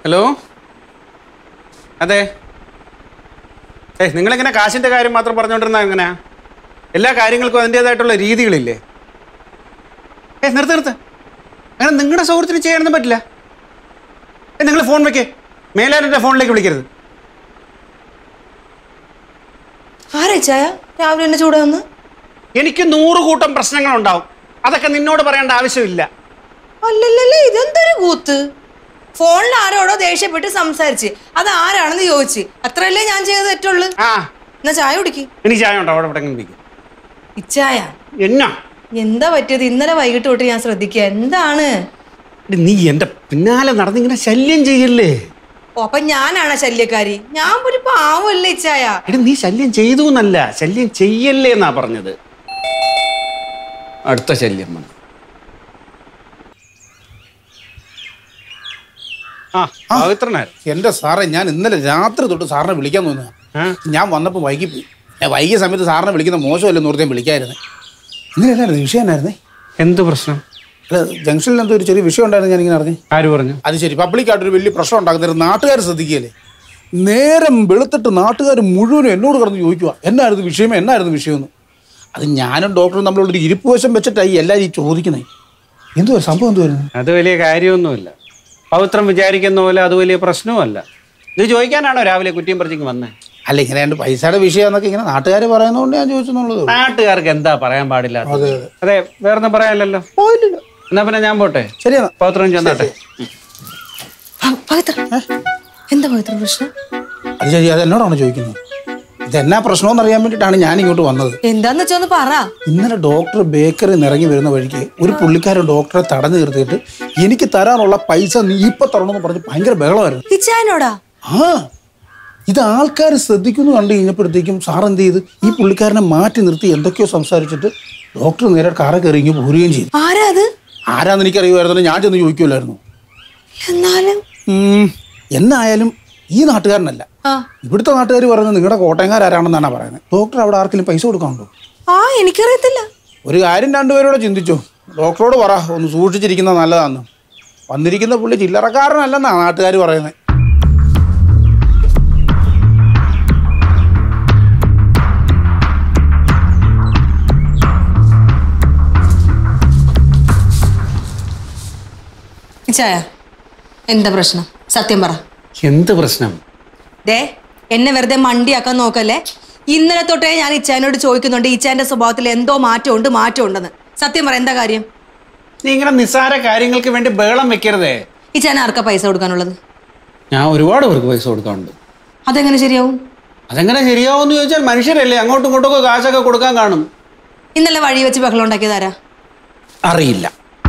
Hello, അതെ. നിങ്ങളിങ്ങനെ കാശിൻ്റെ കാര്യം മാത്രം പറഞ്ഞുകൊണ്ടിരുന്ന എങ്ങനെയാ? എല്ലാ കാര്യങ്ങൾക്കും അതിൻ്റേതായിട്ടുള്ള രീതികളില്ലേ? നിർത്ത്. അങ്ങനെ നിങ്ങളുടെ സൗഹൃദത്തിന് ചെയ്യാനൊന്നും പറ്റില്ല. നിങ്ങൾ ഫോൺ വെക്കേ, മേലാരുടെ ഫോണിലേക്ക് വിളിക്കരുത്. രാവിലെ എന്നെ ചൂടെ വന്ന് എനിക്ക് 100 കൂട്ടം പ്രശ്നങ്ങളുണ്ടാവും. അതൊക്കെ നിന്നോട് പറയേണ്ട ആവശ്യമില്ല. അല്ലല്ലല്ലേ, ഇതെന്തൊരു കൂത്ത്. ഫോണിൽ ആരോടോ ദേഷ്യപ്പെട്ട് സംസാരിച്ച് അത് ആരാണെന്ന് ചോദിച്ച് അത്രയല്ലേ ഞാൻ ചെയ്തത് തെറ്റുള്ളൂ. എന്നാ ചായ കുടിക്ക്. എനിക്ക് ചായ ഉണ്ടോ? അവിടെ ഇച്ചായ എന്നാ എന്താ പറ്റിയത്? ഇന്നലെ വൈകിട്ട് തൊട്ട് ഞാൻ ശ്രദ്ധിക്കുക. എന്താണ്? നീ എന്റെ പിന്നാലെ നടന്നിങ്ങനെ ശല്യം ചെയ്യല്ലേ? ഓ, അപ്പൊ ഞാനാണ് ശല്യക്കാരി? ഞാൻ ഒരു പാവല്ലേ ഇച്ചായ. നീ ശല്യം ചെയ്തു എന്നല്ല, ശല്യം ചെയ്യല്ലേ എന്നാ പറഞ്ഞത്. അടുത്ത ശല്യം വന്നു. എന്റെ സാറേ, ഞാൻ ഇന്നലെ രാത്രി തൊട്ട് സാറിനെ വിളിക്കാൻ തോന്നുക. ഞാൻ വന്നപ്പോൾ വൈകിപ്പോയി. വൈകിയ സമയത്ത് സാറിനെ വിളിക്കുന്ന മോശമല്ലേ നോർത്തേം വിളിക്കായിരുന്നേ. ഇന്നലെ എന്നായിരുന്നു വിഷയം? എന്നായിരുന്നേ? എന്ത് പ്രശ്നം? അല്ല, ജംഗ്ഷനിൽ എന്തോ ഒരു ചെറിയ വിഷയം ഉണ്ടായിരുന്നു. ഞാനിങ്ങനെ അറിഞ്ഞു. ആര് പറഞ്ഞു? അത് ശരി, പബ്ലിക്കായിട്ടൊരു വലിയ പ്രശ്നം ഉണ്ടാക്കുന്നത് നാട്ടുകാർ ശ്രദ്ധിക്കുകയല്ലേ. നേരം വെളുത്തിട്ട് നാട്ടുകാർ മുഴുവനും എന്നോട് കിടന്ന് ചോദിക്കുക എന്നായിരുന്നു വിഷയമെന്ന്. അത് ഞാനും ഡോക്ടറും തമ്മിലുള്ളൊരു ഇരിപ്പ് വശം വെച്ചിട്ടായി എല്ലാവരും ഈ ചോദിക്കുന്നത്. എന്തുവാ സംഭവം? എന്തുവായിരുന്നു? അത് വലിയ കാര്യമൊന്നുമില്ല. പവിത്രം വിചാരിക്കുന്ന പോലെ അത് വലിയ പ്രശ്നവുമല്ല. ഇത് ചോദിക്കാനാണോ രാവിലെ കുറ്റിയും പറിച്ചിങ്ങ് വന്നേ? അല്ല, ഇങ്ങനെ രണ്ട് പൈസയുടെ വിഷയം എന്നൊക്കെ ഇങ്ങനെ നാട്ടുകാർ പറയുന്നതുകൊണ്ട് ഞാൻ ചോദിച്ചെന്നുള്ളത്. നാട്ടുകാർക്ക് എന്താ പറയാൻ പാടില്ല? അതെ, വേറൊന്നും പറയാനല്ലോ. എന്നാ പിന്നെ ഞാൻ പോട്ടെ. ശരിയാ, പവിത്രം ചെന്നാട്ടെ. എന്താ പവിത്രം പ്രശ്നം? അത് ശരി, അത് എന്നോടാണ് ചോദിക്കുന്നത്. ഇതെന്നാ പ്രശ്നമെന്ന് അറിയാൻ വേണ്ടിയിട്ടാണ് ഞാൻ ഇങ്ങോട്ട് വന്നത്. എന്താന്ന് വെച്ചോന്ന് പറ. ഇന്നലെ ഡോക്ടർ ബേക്കറി ഇറങ്ങി വരുന്ന വഴിക്ക് ഒരു പുള്ളിക്കാരൻ ഡോക്ടറെ തടഞ്ഞു നിർത്തിയിട്ട് എനിക്ക് തരാനുള്ള പൈസ നീ ഇപ്പൊ തരണമെന്ന് പറഞ്ഞ് ഭയങ്കര ബഹളമായിരുന്നു. ഇത് ആൾക്കാർ ശ്രദ്ധിക്കുന്നു കണ്ടു കഴിഞ്ഞപ്പോഴത്തേക്കും സാർ എന്ത് ചെയ്ത് ഈ പുള്ളിക്കാരനെ മാറ്റി നിർത്തി എന്തൊക്കെയോ സംസാരിച്ചിട്ട് ഡോക്ടർ നേരെ കാറെ കയറി ഇങ്ങ് പോരുകയും ചെയ്തു. ആരാന്ന് എനിക്കറിയുമായിരുന്നു, ഞാൻ ചെന്ന് ചോദിക്കുമല്ലായിരുന്നു. എന്നായാലും ഈ നാട്ടുകാരനല്ല, ഇവിടുത്തെ നാട്ടുകാർ പറയുന്നത് നിങ്ങളുടെ കോട്ടയംകാരാണെന്നാണ് പറയുന്നത്. ഡോക്ടർ അവിടെ ആർക്കെങ്കിലും പൈസ കൊടുക്കാനുണ്ടോ? എനിക്കറിയത്തില്ല. ഒരു കാര്യം രണ്ടുപേരോടെ ചിന്തിച്ചോ. ഡോക്ടറോട് പറ ഒന്ന് സൂക്ഷിച്ചിരിക്കുന്നത് നല്ലതാന്ന്. വന്നിരിക്കുന്ന പുള്ളി ചില്ലറക്കാരനല്ലെന്നാണ് നാട്ടുകാർ പറയുന്നത്. എന്താ പ്രശ്നം? സത്യം പറ. എന്ത് പ്രശ്നം? എന്നെ വെറുതെ മണ്ടിയാക്കാൻ നോക്കല്ലേ. ഇന്നലെ തൊട്ടേ ഞാൻ ഇച്ചാനോട് ചോദിക്കുന്നുണ്ട് ഇച്ചാന്റെ സ്വഭാവത്തിൽ എന്തോ മാറ്റമുണ്ടെന്ന്. സത്യം പറ, എന്താ കാര്യം? നീ ഇങ്ങനെ നിസ്സാര കാര്യങ്ങൾക്ക് വേണ്ടി ബഹളം വെക്കരുതേ. ഇച്ചാൻ ആർക്കാ പൈസ കൊടുക്കാനുള്ളത്? ഞാൻ ഒരുപാട് പേർക്ക് പൈസ കൊടുക്കാറുണ്ട്. അതെങ്ങനെ ശരിയാവും? എന്ന് ചോദിച്ചാൽ മനുഷ്യരല്ലേ, അങ്ങോട്ടും ഇങ്ങോട്ടൊക്കെ കാശൊക്കെ കൊടുക്കാൻ കാണും. ഇന്നലെ വഴി വെച്ച് ബഹളം ഉണ്ടാക്കിയതാരാ? അറിയില്ല.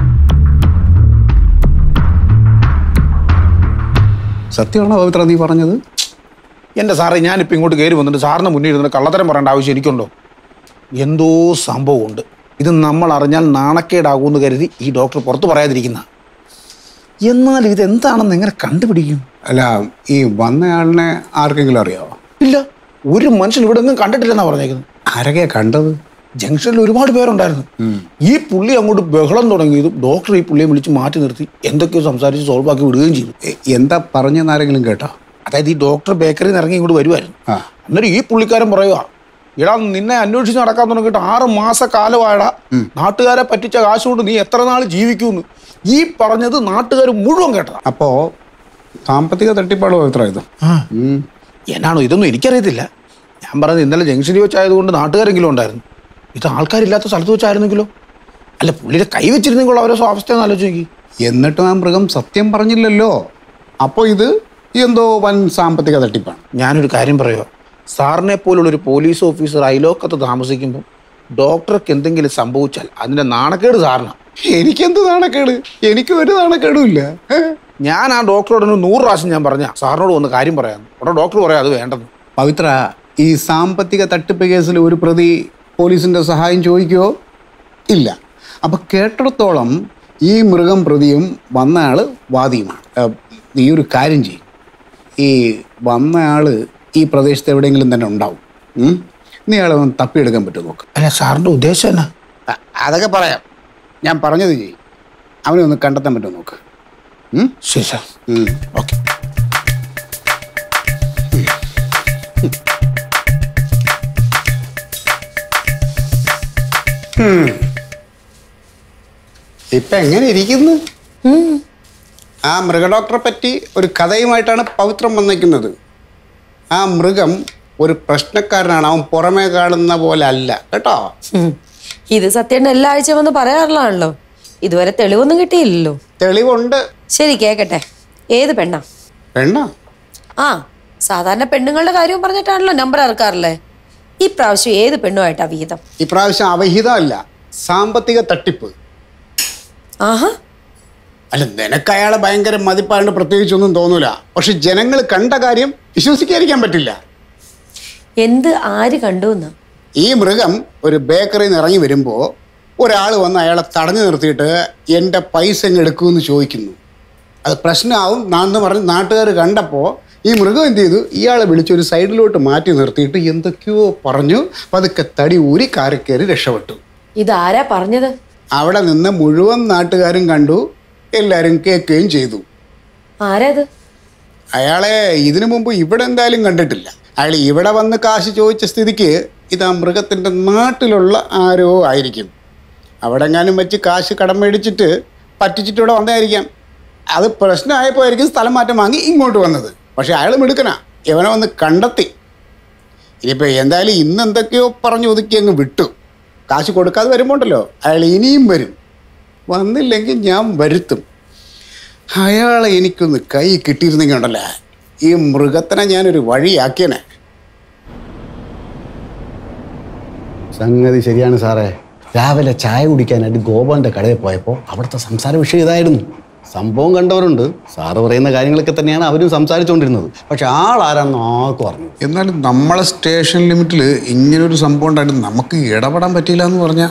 സത്യമാണോ പവിത്ര നീ പറഞ്ഞത്? എൻ്റെ സാറേ, ഞാനിപ്പോൾ ഇങ്ങോട്ട് കയറി വന്നിട്ട് സാറിന് മുന്നിൽ ഇരുന്നിട്ട് കള്ളത്തരം പറയേണ്ട ആവശ്യം എനിക്കുണ്ടോ? എന്തോ സംഭവമുണ്ട്. ഇത് നമ്മൾ അറിഞ്ഞാൽ നാണക്കേടാകുമെന്ന് കരുതി ഈ ഡോക്ടർ പുറത്ത് പറയാതിരിക്കുന്ന. എന്നാൽ ഇതെന്താണെന്ന് എങ്ങനെ കണ്ടുപിടിക്കും? അല്ല, ഈ വന്നയാളിനെ ആർക്കെങ്കിലും അറിയാവോ? ഇല്ല, ഒരു മനുഷ്യൻ ഇവിടെ ഒന്നും കണ്ടിട്ടില്ലെന്നാണ് പറഞ്ഞേക്കുന്നത്. ആരൊക്കെയാ കണ്ടത്? ജംഗ്ഷനിൽ ഒരുപാട് പേരുണ്ടായിരുന്നു. ഈ പുള്ളി അങ്ങോട്ട് ബഹളം തുടങ്ങിയതും ഡോക്ടർ ഈ പുള്ളിയെ വിളിച്ച് മാറ്റി നിർത്തി എന്തൊക്കെയോ സംസാരിച്ച് സോൾവ് ആക്കി വിടുകയും ചെയ്തു. എന്താ പറഞ്ഞെന്ന് ആരെങ്കിലും കേട്ടോ? അതായത് ഈ ഡോക്ടർ ബേക്കറിയിൽ ഇറങ്ങി ഇങ്ങോട്ട് വരുമായിരുന്നു. അന്നേരം ഈ പുള്ളിക്കാരൻ പറയുക, ഇടാ നിന്നെ അന്വേഷിച്ച് നടക്കാൻ തുടങ്ങിയിട്ട് 6 മാസക്കാലമായടാ, നാട്ടുകാരെ പറ്റിച്ച കാശ് കൊണ്ട് നീ എത്ര നാൾ ജീവിക്കുമെന്ന്. ഈ പറഞ്ഞത് നാട്ടുകാർ മുഴുവൻ കേട്ടതാ. അപ്പോ സാമ്പത്തിക തട്ടിപ്പാടോ പവിത്ര ഇത്? എന്നാണോ ഇതൊന്നും എനിക്കറിയത്തില്ല. ഞാൻ പറഞ്ഞത് ഇന്നലെ ജംഗ്ഷനിൽ വെച്ചായതുകൊണ്ട് നാട്ടുകാരെങ്കിലും ഉണ്ടായിരുന്നു. ഇത് ആൾക്കാരില്ലാത്ത സ്ഥലത്ത് വെച്ചായിരുന്നെങ്കിലോ? അല്ല, പുള്ളിയുടെ കൈ വെച്ചിരുന്നെങ്കിലോ അവരെ അവസ്ഥയെന്ന് ആലോചിച്ച് നോക്കി. എന്നിട്ടും ആ മൃഗം സത്യം പറഞ്ഞില്ലല്ലോ. അപ്പോൾ ഇത് എന്തോ വൻ സാമ്പത്തിക തട്ടിപ്പാണ്. ഞാനൊരു കാര്യം പറയുക, സാറിനെ പോലുള്ളൊരു പോലീസ് ഓഫീസർ അയലോക്കത്ത് താമസിക്കുമ്പോൾ ഡോക്ടർക്ക് എന്തെങ്കിലും സംഭവിച്ചാൽ അതിൻ്റെ നാണക്കേട് സാറിനാണ്. എനിക്കെന്ത് നാണക്കേട്? എനിക്ക് ഒരു നാണക്കേടും ഇല്ല. ഞാൻ ആ ഡോക്ടറോട് 100 പ്രാവശ്യം ഞാൻ പറഞ്ഞ സാറിനോട് വന്ന് കാര്യം പറയാമെന്ന്. ഉടനെ ഡോക്ടർ പറയാം അത് വേണ്ടെന്ന്. പവിത്ര, ഈ സാമ്പത്തിക തട്ടിപ്പ് കേസിൽ ഒരു പ്രതി പോലീസിൻ്റെ സഹായം ചോദിക്കുമോ? ഇല്ല. അപ്പം കേട്ടിടത്തോളം ഈ മൃഗം പ്രതിയും വന്നയാൾ വാദിയുമാണ്. നീ ഒരു കാര്യം ചെയ്യും, ഈ വന്നയാൾ ഈ പ്രദേശത്ത് എവിടെയെങ്കിലും തന്നെ ഉണ്ടാവും. നീ ആളെ ഒന്ന് തപ്പിയെടുക്കാൻ പറ്റുമോ നോക്ക്. അല്ല, സാറിൻ്റെ ഉദ്ദേശം എന്നാ? അതൊക്കെ പറയാം. ഞാൻ പറഞ്ഞത് ചെയ്യും. അവനെ ഒന്ന് കണ്ടെത്താൻ പറ്റുമോ നോക്ക്. ശരി സാർ. ഓക്കെ. ഇപ്പൊ എങ്ങനെ ഇരിക്കുന്നു? ആ മൃഗഡോക്ടറെ പറ്റി ഒരു കഥയുമായിട്ടാണ് പവിത്രം വന്നിരിക്കുന്നത്. ആ മൃഗം ഒരു പ്രശ്നക്കാരനാണ്, അവൻ പുറമേ കാണുന്ന പോലെ അല്ല കേട്ടോ. ഇത് സത്യം എല്ലാ ആഴ്ച വന്ന് പറയാറുള്ളതാണല്ലോ. ഇതുവരെ തെളിവൊന്നും കിട്ടിയില്ലല്ലോ. തെളിവുണ്ട്. ശരി, കേക്കട്ടെ. ഏത് പെണ്ണാ? പെണ്ണ? ആ, സാധാരണ പെണ്ണുങ്ങളുടെ കാര്യവും പറഞ്ഞിട്ടാണല്ലോ നമ്പർ ഇറക്കാറില്ലേ. ഈ പ്രാവശ്യം ഏത് പെണ്ണുമായിട്ടാ വിഹിതം? ഇപ്രാവശ്യം അവിഹിതമല്ല, സാമ്പത്തിക തട്ടിപ്പ്. ആഹാ. അല്ല, നിനക്ക് അയാളെ ഭയങ്കര മതിപ്പാണ്ട് പ്രത്യേകിച്ചൊന്നും തോന്നൂല. പക്ഷെ ജനങ്ങൾ കണ്ട കാര്യം വിശ്വസിക്കാതിരിക്കാൻ പറ്റില്ല. എന്ത് ആര് കണ്ടു എന്നാ? ഈ മൃഗം ഒരു ബേക്കറിയിൽ നിന്ന് ഇറങ്ങി വരുമ്പോൾ ഒരാൾ വന്ന് അയാളെ തടഞ്ഞു നിർത്തിയിട്ട് എൻ്റെ പൈസ എങ്ങ് എടുക്കുമെന്ന് ചോദിക്കുന്നു. അത് പ്രശ്നമാവും എന്ന് പറഞ്ഞ് നാട്ടുകാർ കണ്ടപ്പോൾ ഈ മൃഗം എന്ത് ചെയ്തു? ഇയാളെ വിളിച്ചൊരു സൈഡിലോട്ട് മാറ്റി നിർത്തിയിട്ട് എന്തൊക്കെയോ പറഞ്ഞു. പതുക്കെ തടി ഊരി കാരക്കേറി രക്ഷപ്പെട്ടു. ഇതാരാ പറഞ്ഞത്? അവിടെ നിന്ന് മുഴുവൻ നാട്ടുകാരും കണ്ടു, എല്ലാവരും കേൾക്കുകയും ചെയ്തു. ആരാത്? അയാളെ ഇതിനു മുമ്പ് ഇവിടെ എന്തായാലും കണ്ടിട്ടില്ല. അയാൾ ഇവിടെ വന്ന് കാശ് ചോദിച്ച സ്ഥിതിക്ക് ഇത് ആ മൃഗത്തിൻ്റെ നാട്ടിലുള്ള ആരോ ആയിരിക്കും. അവിടെ എങ്ങാനും വെച്ച് കാശ് കടം മേടിച്ചിട്ട് പറ്റിച്ചിട്ട് ഇവിടെ വന്നതായിരിക്കാം. അത് പ്രശ്നമായപ്പോൾ ആയിരിക്കും സ്ഥലം മാറ്റം വാങ്ങി ഇങ്ങോട്ട് വന്നത്. പക്ഷെ അയാൾ മിടുക്കനാ, ഇവനെ വന്ന് കണ്ടെത്തി. ഇനിയിപ്പോൾ എന്തായാലും ഇന്ന് എന്തൊക്കെയോ പറഞ്ഞു ഒതുക്കി അങ്ങ് വിട്ടു. കാശ് കൊടുക്കാതെ വരുമ്പോണ്ടല്ലോ അയാൾ ഇനിയും വരും. വന്നില്ലെങ്കിൽ ഞാൻ വരുത്തും. അയാളെ എനിക്കൊന്ന് കൈ കിട്ടിയിരുന്നെങ്കിൽ ഉണ്ടല്ലോ, ഈ മൃഗത്തിനെ ഞാനൊരു വഴിയാക്കിയനെ. സംഗതി ശരിയാണ് സാറേ. രാവിലെ ചായ കുടിക്കാനായിട്ട് ഗോപാലിൻ്റെ കടയിൽ പോയപ്പോൾ അവിടുത്തെ സംസാര വിഷയം ഇതായിരുന്നു. സംഭവം കണ്ടവരുണ്ട്. സാറ് പറയുന്ന കാര്യങ്ങളൊക്കെ തന്നെയാണ് അവരും സംസാരിച്ചുകൊണ്ടിരുന്നത്. പക്ഷെ ആളാരാണെന്ന് ആർക്കും അറിഞ്ഞു. എന്നാലും നമ്മളെ സ്റ്റേഷൻ ലിമിറ്റിൽ ഇങ്ങനൊരു സംഭവം ഉണ്ടായിട്ട് നമുക്ക് ഇടപെടാൻ പറ്റിയില്ല എന്ന് പറഞ്ഞാൽ.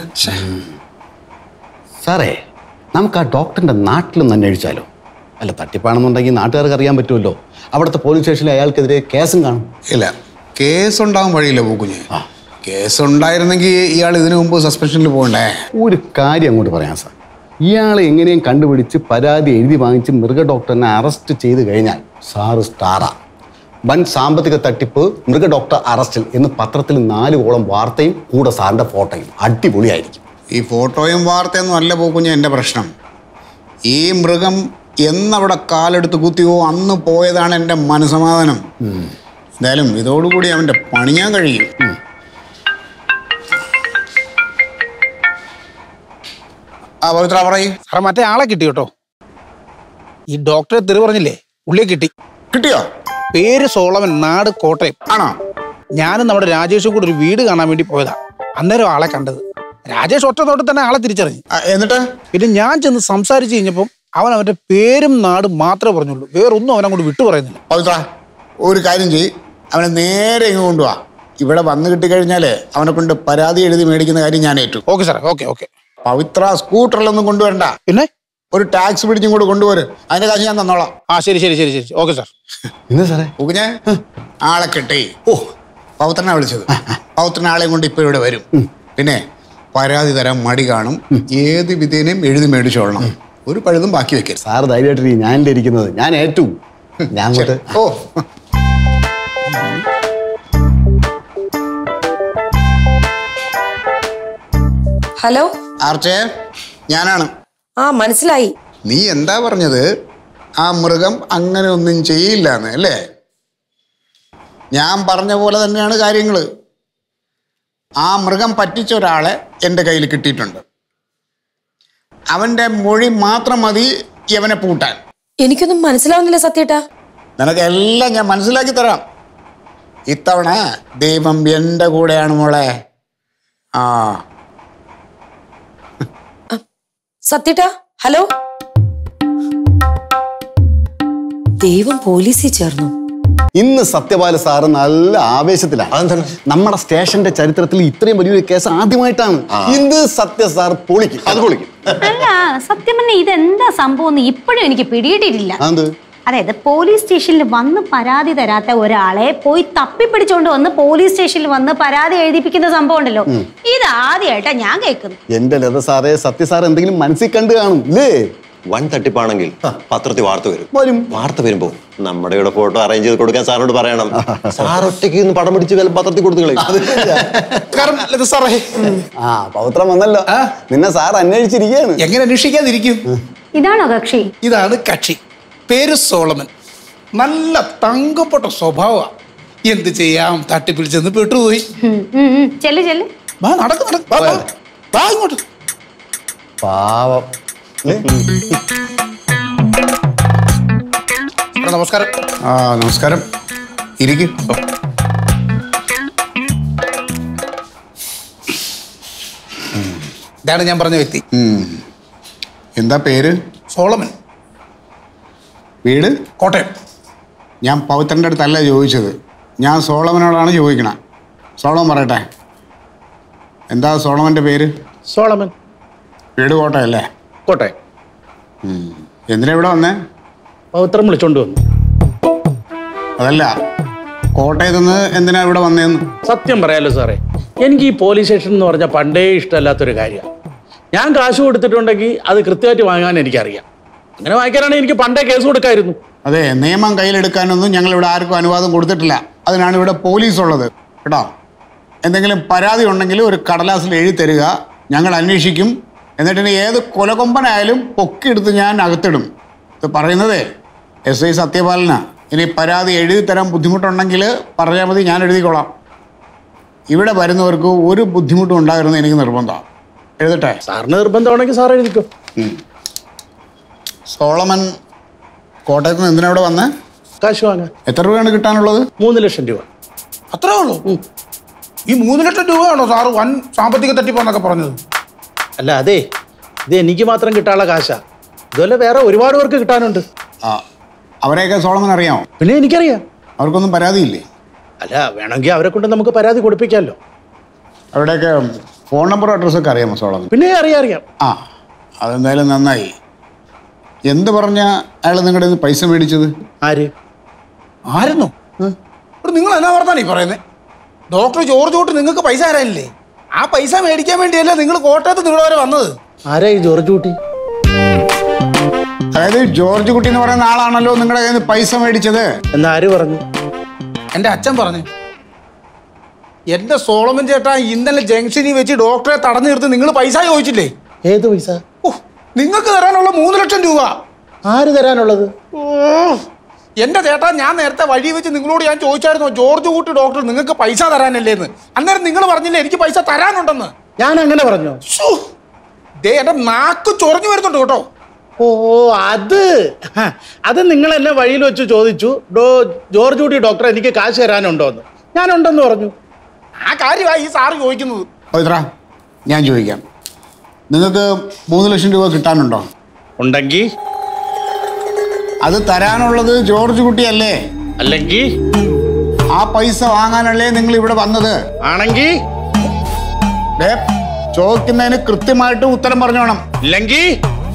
സാറേ, നമുക്ക് ആ ഡോക്ടറിൻ്റെ നാട്ടിലൊന്ന് അന്വേഷിച്ചാലോ? അല്ല, തട്ടിപ്പാണെന്നുണ്ടെങ്കിൽ നാട്ടുകാർക്ക് അറിയാൻ പറ്റുമല്ലോ. അവിടുത്തെ പോലീസ് സ്റ്റേഷനിൽ അയാൾക്കെതിരെ കേസും കാണും. ഇല്ല, കേസുണ്ടാകാൻ വഴിയില്ല പൂക്കുഞ്ഞ്. കേസുണ്ടായിരുന്നെങ്കിൽ ഇയാൾ ഇതിനു മുമ്പ് സസ്പെൻഷനിൽ പോകണ്ടേ? ഒരു കാര്യം അങ്ങോട്ട് പറയാം സാർ. ഇയാളെ എങ്ങനെയും കണ്ടുപിടിച്ച് പരാതി എഴുതി വാങ്ങിച്ച് മൃഗ ഡോക്ടറിനെ അറസ്റ്റ് ചെയ്ത് കഴിഞ്ഞാൽ സാറ് സ്റ്റാറാ. വൻ സാമ്പത്തിക തട്ടിപ്പ്, മൃഗ ഡോക്ടർ അറസ്റ്റിൽ എന്ന് പത്രത്തിൽ 4 കോളം വാർത്തയും കൂടെ സാറിൻ്റെ ഫോട്ടോയും. അടിപൊളിയായിരിക്കും. ഈ ഫോട്ടോയും വാർത്തയൊന്നും അല്ല പൂക്കുഞ്ഞ എൻ്റെ പ്രശ്നം. ഈ മൃഗം എന്നവിടെ കാലെടുത്ത് കുത്തിയോ അന്ന് പോയതാണ് എൻ്റെ മനസമാധാനം. എന്തായാലും ഇതോടുകൂടി അവൻ്റെ പണിയാൻ കഴിയും. ആ പവിത്ര പറയൂ. സാറേ, മറ്റേ ആളെ കിട്ടി കേട്ടോ. ഈ ഡോക്ടറെ തെറി പറഞ്ഞില്ലേ, ഉള്ളിയെ കിട്ടി. കിട്ടിയോ? പേര് സോളമൻ, നാട് കോട്ടയം. ആണോ? ഞാനും നമ്മുടെ രാജേഷും കൂടെ ഒരു വീട് കാണാൻ വേണ്ടി പോയതാ. അന്നേരം ആളെ കണ്ടത്. രാജേഷ് ഒറ്റ തോട്ടിൽ തന്നെ ആളെ തിരിച്ചറിഞ്ഞു. എന്നിട്ട് പിന്നെ ഞാൻ ചെന്ന് സംസാരിച്ച് കഴിഞ്ഞപ്പം അവൻ്റെ പേരും നാടും മാത്രമേ പറഞ്ഞുള്ളൂ. വേറൊന്നും അവനങ്ങോട്ട് വിട്ടു പറയുന്നില്ല. പവിത്ര, ഒരു കാര്യം ചെയ്യ്, അവനെ നേരെ ഇങ്ങ് കൊണ്ടുപോവാ. ഇവിടെ വന്നു കിട്ടിക്കഴിഞ്ഞാൽ അവനെ കൊണ്ട് പരാതി എഴുതി മേടിക്കുന്ന കാര്യം ഞാൻ ഏറ്റു. ഓക്കെ സാറേ, ഓക്കെ ഓക്കെ. പവിത്ര, സ്കൂട്ടറിലൊന്നും കൊണ്ടുവരണ്ട. പിന്നെ ഒരു ടാക്സി പിടിച്ചും കൂടെ കൊണ്ടുപോര്. അതിന്റെ കാശ് ഞാൻ തന്നോളാം. ആ, ശരി ശരി ശരി ശരി. Okay sir. എന്താ സാറേ? ഞാൻ ആളെ കിട്ടി. ഓ, പവിത്രനെ വിളിച്ചത്. പവിത്രൻ ആളെയും കൊണ്ട് ഇപ്പൊ ഇവിടെ വരും. പിന്നെ പരാതി തരാൻ മടി കാണും. ഏത് വിധേനയും എഴുതി മേടിച്ചോളണം. ഒരു പഴുതും ബാക്കി വെക്കരുത്. സാറ് ധൈര്യമായിട്ട് ഞാൻ ഇരിക്കുന്നത്. ഞാൻ ഏറ്റു. ഞാൻ ഓ, ഹലോ ആർച്ചേ, ഞാനാണ്. ആ, മനസ്സിലായി. നീ എന്താ പറഞ്ഞത്? ആ മൃഗം അങ്ങനെ ഒന്നും ചെയ്യില്ല എന്ന് അല്ലേ? ഞാൻ പറഞ്ഞ പോലെ തന്നെയാണ് കാര്യങ്ങൾ. ആ മൃഗം പറ്റിച്ച ഒരാളെ എൻ്റെ കയ്യിൽ കിട്ടിയിട്ടുണ്ട്. അവൻ്റെ മൊഴി മാത്രം മതി ഇവനെ പൂട്ടാൻ. എനിക്കൊന്നും മനസ്സിലാവുന്നില്ല സത്യേട്ടാ. നിനക്കെല്ലാം ഞാൻ മനസ്സിലാക്കി തരാം. ഇത്തവണ ദൈവം എൻ്റെ കൂടെയാണ് മോളെ. ആ സത്യേട്ടാ, ഹലോ. ദൈവം പോലീസിൽ ചേർന്നു. ഇന്ന് സത്യപാല സാറ് നല്ല ആവേശത്തിലാണ്. നമ്മുടെ സ്റ്റേഷന്റെ ചരിത്രത്തിൽ ഇത്രയും വലിയൊരു കേസ് ആദ്യമായിട്ടാണ്. ഇന്ന് സത്യ സാർ പൊളിക്കും. അത് പൊളിക്കും. അല്ല, സത്യം പറഞ്ഞാൽ ഇതെന്താ സംഭവം ഇപ്പോഴും എനിക്ക് പിടിയിട്ടിട്ടില്ല. അത് അതായത് പോലീസ് സ്റ്റേഷനിൽ വന്ന് പരാതി തരാത്ത ഒരാളെ പോയി തപ്പിപ്പിടിച്ചോണ്ട് വന്ന് പോലീസ് സ്റ്റേഷനിൽ വന്ന് പരാതി എഴുതിപ്പിക്കുന്ന സംഭവം ഉണ്ടല്ലോ, ഇത് ആദ്യമായിട്ടാ ഞാൻ കേൾക്കുന്നു. എന്റെ ലത സാറേ, സത്യ സാർ എന്തെങ്കിലും മനസ്സിൽ കണ്ടു കാണും അല്ലേ? വൻ തട്ടിപ്പാണെങ്കിൽ പത്രത്തിൽ വാർത്ത വരും. വാർത്ത വരുമ്പോ നമ്മുടെ ഇവിടെ ഫോട്ടോ അറേഞ്ച് ചെയ്ത് കൊടുക്കാൻ സാറിനോട് പറയണം. സാർ ഒറ്റയ്ക്ക് ഇന്ന് പടം പിടിച്ച് പത്രത്തിൽ കൊടുത്തുകളെ. ആ പൗത്രം വന്നല്ലോ. നിന്നെ സാർ അന്വേഷിച്ചിരിക്കുകയാണ്. എങ്ങനെ അന്വേഷിക്കാതിരിക്കും? ഇതാണോ കക്ഷി? ഇതാണ് കക്ഷി. പേര് സോളമൻ. നല്ല തങ്കപ്പെട്ട സ്വഭാവമാണ്. എന്ത് ചെയ്യാം, തട്ടിപ്പിടിച്ചെന്ന് പെട്ടുപോയി. ചെല്ല് ചെല്ല്. ഇങ്ങോട്ട്. പാവം. നമസ്കാരം. ആ നമസ്കാരം. ഇരിക്കും. ഇതാണ് ഞാൻ പറഞ്ഞ വ്യക്തി. എന്താ പേര്? സോളമൻ. വീട്? കോട്ടയം. ഞാൻ പവിത്രൻ്റെ അടുത്തല്ല ചോദിച്ചത്, ഞാൻ സോളമനോടാണ് ചോദിക്കണേ. സോളമൻ പറയട്ടെ, എന്താ സോളമൻ്റെ പേര്? സോളമൻ. വീട് കോട്ടയല്ലേ? കോട്ടയം. എന്തിനാ ഇവിടെ വന്നേ? പവിത്രം വിളിച്ചോണ്ട് വന്നു. അതല്ല, കോട്ടയത്ത് നിന്ന് എന്തിനാ ഇവിടെ വന്നേന്ന്? സത്യം പറയാലോ സാറേ, എനിക്ക് ഈ പോലീസ് സ്റ്റേഷൻ എന്ന് പറഞ്ഞാൽ പണ്ടേ ഇഷ്ടമല്ലാത്തൊരു കാര്യമാണ്. ഞാൻ കാശ് കൊടുത്തിട്ടുണ്ടെങ്കിൽ അത് കൃത്യമായിട്ട് വാങ്ങാൻ എനിക്കറിയാം. അങ്ങനെ വാങ്ങിക്കാനാണെങ്കിൽ എനിക്ക് പണ്ടേ കേസ് കൊടുക്കായിരുന്നു. അതെ, നിയമം കയ്യിലെടുക്കാനൊന്നും ഞങ്ങൾ ഇവിടെ ആർക്കും അനുവാദം കൊടുത്തിട്ടില്ല. അതിനാണ് ഇവിടെ പോലീസ് ഉള്ളത് കേട്ടോ. എന്തെങ്കിലും പരാതി ഉണ്ടെങ്കിൽ ഒരു കടലാസിൽ എഴുതി തരിക, ഞങ്ങൾ അന്വേഷിക്കും. എന്നിട്ട് ഏത് കൊലകൊമ്പനായാലും പൊക്കിയെടുത്ത് ഞാൻ അകത്തിടും. ഇത് പറയുന്നതേ SI സത്യപാലനാ. ഇനി പരാതി എഴുതി തരാൻ ബുദ്ധിമുട്ടുണ്ടെങ്കിൽ പറഞ്ഞാൽ മതി, ഞാൻ എഴുതിക്കോളാം. ഇവിടെ വരുന്നവർക്ക് ഒരു ബുദ്ധിമുട്ടും ഉണ്ടാകരുതെന്ന് എനിക്ക് നിർബന്ധമാണ്. എഴുതട്ടെ? സാറിന് നിർബന്ധമാണെങ്കിൽ സാർ എഴുതിക്കോ. സോളമൻ കോട്ടയത്ത് നിന്ന് എന്തിനാ ഇവിടെ വന്നേ? കാശ് വാങ്ങാൻ. എത്ര രൂപയാണ് കിട്ടാനുള്ളത്? 3 ലക്ഷം രൂപ. അത്രേ ഉള്ളൂ? ഈ 3 ലക്ഷം രൂപയാണോ സാറ് വൻ സാമ്പത്തിക തട്ടിപ്പാന്നൊക്കെ പറഞ്ഞത്? അല്ല, അതെ, ഇത് എനിക്ക് മാത്രം കിട്ടാനുള്ള കാശാ. ഇതുപോലെ വേറെ ഒരുപാട് പേർക്ക് കിട്ടാനുണ്ട്. ആ, അവരെയൊക്കെ സോളമൻ അറിയാമോ? പിന്നെ എനിക്കറിയാം. അവർക്കൊന്നും പരാതിയില്ലേ? അല്ല, വേണമെങ്കിൽ അവരെ കൊണ്ട് നമുക്ക് പരാതി കൊടുപ്പിക്കാമല്ലോ. അവരുടെയൊക്കെ ഫോൺ നമ്പറും അഡ്രസ്സൊക്കെ അറിയാമോ സോളമൻ? പിന്നെ അറിയാം. ആ, അതെന്തായാലും നന്നായി. എന്ത് പറഞ്ഞ അയാൾ നിങ്ങളുടെ ഇത് പൈസ മേടിച്ചത്? ആരെന്നോ? നിങ്ങൾ എന്നാ പറഞ്ഞാണ് ഈ പറയുന്നത്? ഡോക്ടർ ജോർജ് കുട്ടി നിങ്ങൾക്ക് പൈസ തരാനില്ലേ? ആ പൈസ മേടിക്കാൻ വേണ്ടിയല്ല നിങ്ങൾ കോട്ടയത്ത് ഇവിടെ വരെ വന്നത്. ആരാ ഈ ജോർജ് കുട്ടി? അതായത് ജോർജ് കുട്ടി എന്ന് പറയുന്ന ആളാണല്ലോ നിങ്ങളുടെ കയ്യിൽ നിന്ന് പൈസ മേടിച്ചത്. എന്ന് ആര് പറഞ്ഞു? എൻ്റെ അച്ഛൻ പറഞ്ഞു. എൻ്റെ സോളമൻ ചേട്ടാ ഇന്നലെ ജംഗ്ഷനിൽ വെച്ച് ഡോക്ടറെ തടഞ്ഞു നിർത്തി നിങ്ങൾ പൈസ ചോദിച്ചില്ലേ? ഏത് പൈസ? നിങ്ങൾക്ക് തരാനുള്ള 3 ലക്ഷം രൂപ. ആര് തരാനുള്ളത്? എൻ്റെ ചേട്ടാ, ഞാൻ നേരത്തെ വഴി വെച്ച് നിങ്ങളോട് ഞാൻ ചോദിച്ചായിരുന്നു ജോർജ് കുട്ടി ഡോക്ടർ നിങ്ങൾക്ക് പൈസ തരാനല്ലേന്ന്. അന്നേരം നിങ്ങൾ പറഞ്ഞില്ലേ എനിക്ക് പൈസ തരാനുണ്ടെന്ന്? ഞാൻ അങ്ങനെ പറഞ്ഞു? എൻ്റെ നാക്ക് ചൊറഞ്ഞു വരുന്നുണ്ട് കേട്ടോ. ഓ, അത് നിങ്ങൾ എന്നെ വഴിയിൽ വെച്ച് ചോദിച്ചു, ജോർജ് കുട്ടി ഡോക്ടർ എനിക്ക് കാശ് തരാനുണ്ടോന്ന്. ഞാനുണ്ടെന്ന് പറഞ്ഞു. ആ കാര്യമായി ഈ സാറ് ചോദിക്കുന്നത്. പവിത്ര, ഞാൻ ചോദിക്കാം, നിങ്ങൾക്ക് 3 ലക്ഷം രൂപ കിട്ടാനുണ്ടോ? ഉണ്ടെങ്കിൽ അത് തരാനുള്ളത് ജോർജ് കുട്ടിയല്ലേ? അല്ലെങ്കിൽ ആ പൈസ വാങ്ങാനല്ലേ നിങ്ങൾ ഇവിടെ വന്നത്? ആണെങ്കിൽ ചോദിക്കുന്നതിന് കൃത്യമായിട്ട് ഉത്തരം പറഞ്ഞോണം. ഇല്ലെങ്കിൽ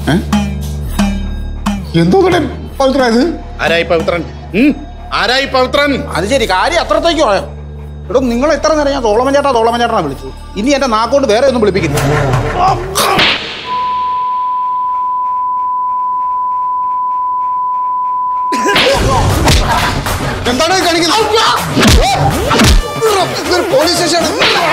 എന്തോ പവിത്ര ഇത്? ആരായി പവിത്രൻ? ആരായി പവിത്രൻ? അത് ശരി, കാര്യം അത്രത്തേക്ക് പോയോ? എടോ, നിങ്ങൾ എത്ര നേരം ഞാൻ തോളമൻ ചേട്ടനാ വിളിച്ചു. ഇനി എന്റെ നാക്കോണ്ട് വേറെ ഒന്നും വിളിപ്പിക്കുന്നു. എന്താണ് കാണിക്കുന്നത്? Police station.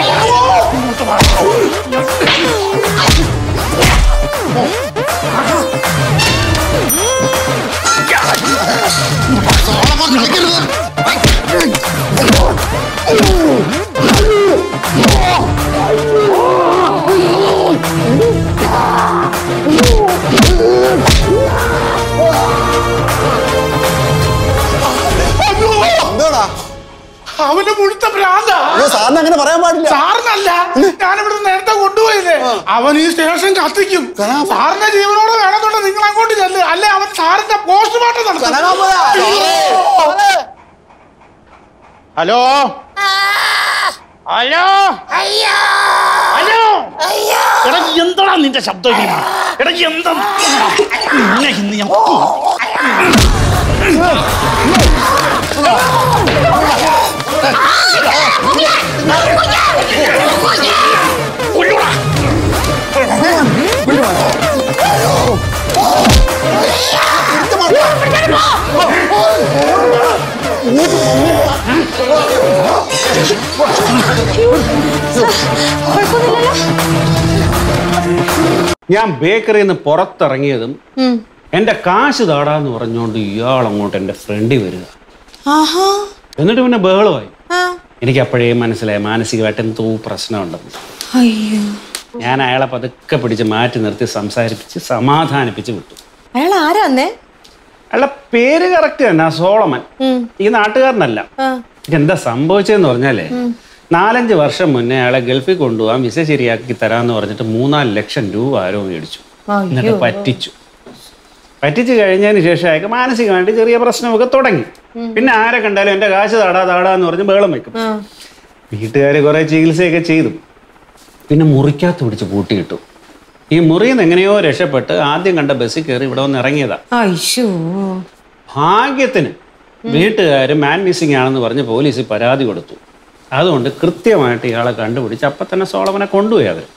അവന്റെ മുഴുത്ത ഭ്രാന്താ. സാറിന് അങ്ങനെ പറയാൻ പാടില്ല. സാറിനല്ല, ഞാനിവിടെ നേരത്തെ കൊണ്ടുപോയില്ലേ, അവൻ ഈ സ്റ്റേഷൻ കത്തിക്കും. സാറിന്റെ ജീവനോട് വേണമെന്നുണ്ട് നിങ്ങൾ അങ്ങോട്ട് ചെല്ല്, അല്ലെ അവൻ സാറിന്റെ പോസ്റ്റ്മോർട്ടം നടത്തും. ഹലോ ഹലോ ഹലോ, എടാ എന്താടാ നിന്റെ ശബ്ദം? എടാ എന്താ ഇന്ന് ഞാൻ കൊല്ലൂടാ. ഞാൻ ബേക്കറിയിൽ നിന്ന് പുറത്തിറങ്ങിയതും എന്റെ കാശ് താടാന്ന് പറഞ്ഞുകൊണ്ട് ഇയാൾ അങ്ങോട്ട് എന്റെ ഫ്രണ്ടിൽ വരിക. എന്നിട്ട് പിന്നെ ബഹളമായി. എനിക്ക് അപ്പോഴേ മനസ്സിലായി മാനസികമായിട്ട് എന്തോ പ്രശ്നമുണ്ടെന്ന്. ഞാൻ അയാളെ പതുക്കെ പിടിച്ച് മാറ്റി നിർത്തി സംസാരിപ്പിച്ച് സമാധാനിപ്പിച്ച് വിട്ടു. അയാൾ ആരാന്നേ? അയാളുടെ പേര് കറക്റ്റ് തന്നെ, സോളമൻ. ഈ നാട്ടുകാരനല്ല. എന്താ സംഭവിച്ചതെന്ന് പറഞ്ഞാലേ 4-5 വർഷം മുന്നേ അയാളെ ഗൾഫിൽ കൊണ്ടുപോകാൻ വിസ ശരിയാക്കി തരാന്ന് പറഞ്ഞിട്ട് 3-4 ലക്ഷം രൂപ ആരോ മേടിച്ചു. എന്നിട്ട് പറ്റിച്ചു കഴിഞ്ഞതിന് ശേഷം അയാൾക്ക് മാനസികമായിട്ട് ചെറിയ പ്രശ്നമൊക്കെ തുടങ്ങി. പിന്നെ ആരെ കണ്ടാലും എന്റെ കാശ് താടാന്ന് പറഞ്ഞ് ബഹളം വെക്കും. വീട്ടുകാര് കുറെ ചികിത്സയൊക്കെ ചെയ്തു. പിന്നെ മുറിക്കകത്ത് പിടിച്ച് പൂട്ടിയിട്ടു. ഈ മുറിയിൽ നിന്ന് എങ്ങനെയോ രക്ഷപ്പെട്ട് ആദ്യം കണ്ട ബസ്സിൽ കയറി ഇവിടെ വന്ന് ഇറങ്ങിയതാ. ഭാഗ്യത്തിന് വീട്ടുകാർ മാൻ മിസ്സിംഗ് ആണെന്ന് പറഞ്ഞ് പോലീസിൽ പരാതി കൊടുത്തു. അതുകൊണ്ട് കൃത്യമായിട്ട് ഇയാളെ കണ്ടുപിടിച്ച് അപ്പൊ തന്നെ സോളമനെ കൊണ്ടുപോയി അവര്.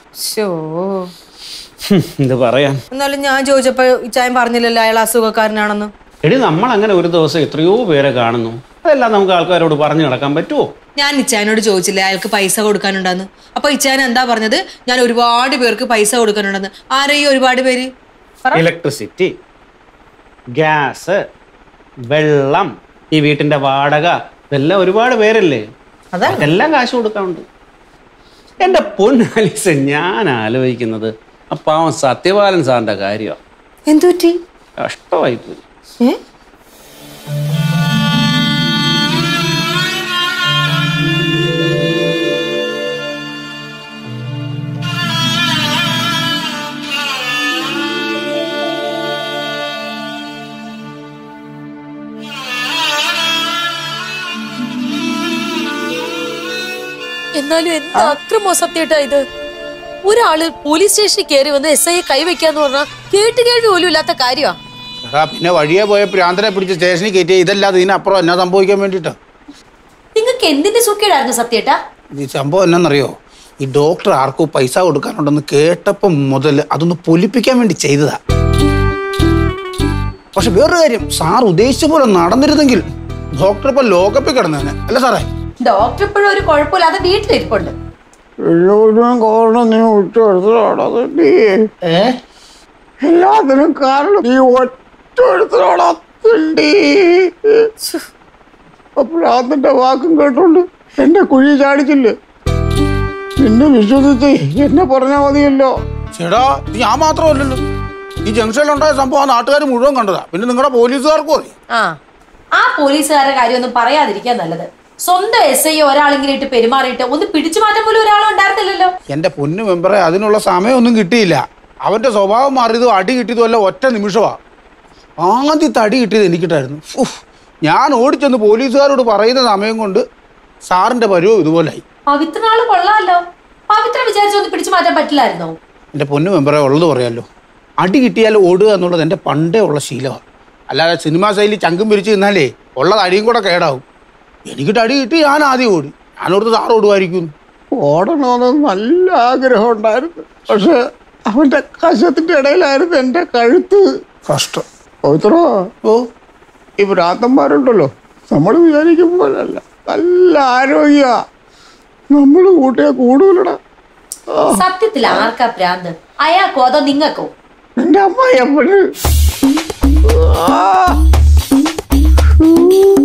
എന്ത് പറയാൻ. എന്നാലും ഞാൻ ചോദിച്ചപ്പോ ഇച്ചായൻ പറഞ്ഞില്ലല്ലോ അയാൾ അസുഖക്കാരനാണെന്ന്. എടി നമ്മൾ അങ്ങനെ ഒരു ദിവസം എത്രയോ പേരെ കാണുന്നു. അതെല്ലാം നമുക്ക് ആൾക്കാരോട് പറഞ്ഞു നടക്കാൻ പറ്റുമോ? ഞാൻ ഇച്ചായനോട് ചോദിച്ചില്ലേ അയാൾക്ക് പൈസ കൊടുക്കാനുണ്ടെന്ന്. അപ്പൊ ഇച്ചായൻ എന്താ പറഞ്ഞത്? ഞാൻ ഒരുപാട് പേർക്ക് പൈസ കൊടുക്കാനുണ്ടെന്ന്. ആരെയും ഒരുപാട് പേര്? ഇലക്ട്രിസിറ്റി, ഗ്യാസ്, വെള്ളം, ഈ വീട്ടിന്റെ വാടക, ഇതെല്ലാം ഒരുപാട് പേരല്ലേ. അതെല്ലാം കാശ് കൊടുക്കാനുണ്ട്. എന്റെ പൊന്നാലിസ്, ഞാൻ ആലോചിക്കുന്നത് ആ പാവം സത്യപാലൻ സാറിന്റെ കാര്യമാണ്. എന്തുപറ്റി? കഷ്ടമായിപ്പോയി. എന്നാലും എന്താ അക്രമോ സത്യേട്ടാ ഇത്? ഒരാള് പോലീസ് സ്റ്റേഷനിൽ കയറി വന്ന് SI കൈവയ്ക്കാന്ന് പറഞ്ഞാൽ കേട്ടുകേൾവി പോലും ഇല്ലാത്ത കാര്യമാ. പിന്നെ വഴിയെ പോയ പ്രാന്തനെ പിടിച്ച് സ്റ്റേഷനിൽ കയറ്റിയ ഇതല്ലാതെ ഇതിനപ്പുറം എന്നാ സംഭവിക്കാൻ വേണ്ടിട്ടാ? നിങ്ങൾക്ക് എന്തിന്റെ സുഖേടായിരുന്നു സത്യേട്ടാ? ഈ സംഭവം എന്നാന്നറിയോ? ഈ ഡോക്ടർ ആർക്കോ പൈസ കൊടുക്കാനുണ്ടെന്ന് കേട്ടപ്പം മുതൽ അതൊന്ന് പൊലിപ്പിക്കാൻ വേണ്ടി ചെയ്തതാ. പക്ഷെ വേറൊരു കാര്യം, സാർ ഉദ്ദേശിച്ച പോലെ നടന്നിരുന്നെങ്കിൽ ഡോക്ടർ ഇപ്പൊ ലോകപ്പിൽ കിടന്നേനെ അല്ല സാറേ? ഡോക്ടർ ഇപ്പോഴും ഒരു കുഴപ്പമില്ലാതെ വീട്ടിലിരിപ്പുണ്ട്. എല്ലാത്തിനും കാരണം ഈ ഒറ്റ അപ്പോഴാത്തിന്റെ വാക്കും കേട്ടോണ്ട് എന്റെ കുഴി ചാടിച്ചില്ലേ? നിന്നെ വിശ്വസിച്ച് എന്നെ പറഞ്ഞാ മതിയല്ലോ. ചേടാ, ഞാൻ മാത്രമല്ലല്ലോ. ഈ ജംഗ്ഷനിലുണ്ടായ സംഭവം നാട്ടുകാർ മുഴുവൻ കണ്ടതാ. പിന്നെ നിങ്ങളുടെ പോലീസുകാർക്കും അറിയാം. ആ പോലീസുകാരുടെ കാര്യമൊന്നും പറയാതിരിക്കാൻ നല്ലത്. സ്വന്തം SI ഒരാളെങ്കിലും ഇട്ട് പെരുമാറിയിട്ട് ഒന്ന് പിടിച്ചു മാറ്റാൻ പോലും ഒരാളും ഉണ്ടായിരുന്നില്ലല്ലോ. എന്റെ പൊന്നു മെമ്പറെ, അതിനുള്ള സമയമൊന്നും കിട്ടിയില്ല. അവന്റെ സ്വഭാവം മാറിയതും അടി കിട്ടിയതും അല്ല ഒറ്റ നിമിഷമാ. ആദ്യത്തെ അടി കിട്ടിയത് എനിക്കിട്ടായിരുന്നു. ഞാൻ ഓടിച്ചെന്ന് പോലീസുകാരോട് പറയുന്ന സമയം കൊണ്ട് സാറിന്റെ പരുവം ഇതുപോലായി. പവിത്രനാള് കൊള്ളാമല്ലോ. പവിത്ര വിചാരിച്ചൊന്ന് പിടിച്ചു മാറ്റാൻ പറ്റില്ലായിരുന്നോ? എന്റെ പൊന്നു മെമ്പറെ, ഉള്ളത് പറയാലോ. അടി കിട്ടിയാൽ ഓടുക എന്നുള്ളത് എൻ്റെ പണ്ടേ ഉള്ള ശീലമാണ്. അല്ലാതെ സിനിമാ ശൈലി ചങ്കും പിരിച്ച് നിന്നാലേ ഉള്ളത് അടിയും കൂടെ കേടാവും. എനിക്കിട്ട് അടി കിട്ടി, ഞാൻ ആദ്യം ഓടി. ഞാനോടത്ത് സാറ് ഓടുമായിരിക്കും. ഓടണമെന്ന് നല്ല ആഗ്രഹം ഉണ്ടായിരുന്നു. പക്ഷെ അവന്റെ കശത്തിന്റെ ഇടയിലായിരുന്നു എന്റെ കഴുത്ത്. കഷ്ടം. പവിത്രോ, ഈ ഭ്രാന്തന്മാരുണ്ടല്ലോ, നമ്മൾ വിചാരിക്കും പോലല്ല. നല്ല ആരോഗ്യ, നമ്മൾ കൂട്ടിയാ കൂടുതലടാ. സത്യത്തിൽ ആർക്കാ ഭ്രാന്ത്? അയാൾക്കോ അതോ നിങ്ങൾക്കോ? എന്റെ അമ്മ എപ്പോഴും